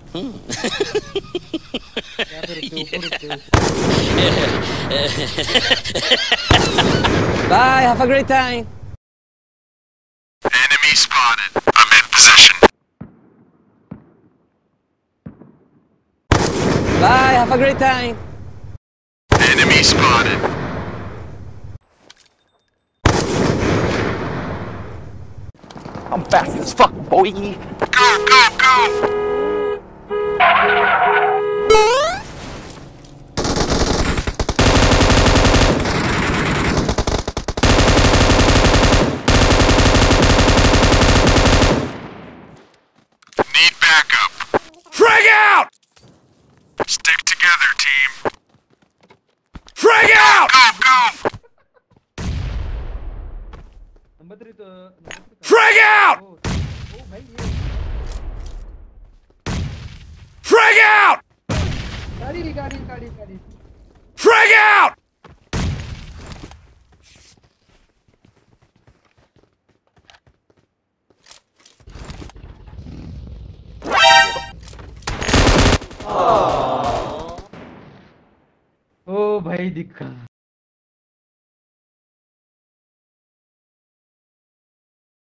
Bye, have a great time. Enemy spotted. I'm in position. Bye, have a great time. Enemy spotted. I'm fast as fuck, boy. Go, go, go! Need backup. Frag out! Stick together, team. Frag out! Go, go! Frag out! Frag out! Frag out! ओ भाई दिक्कत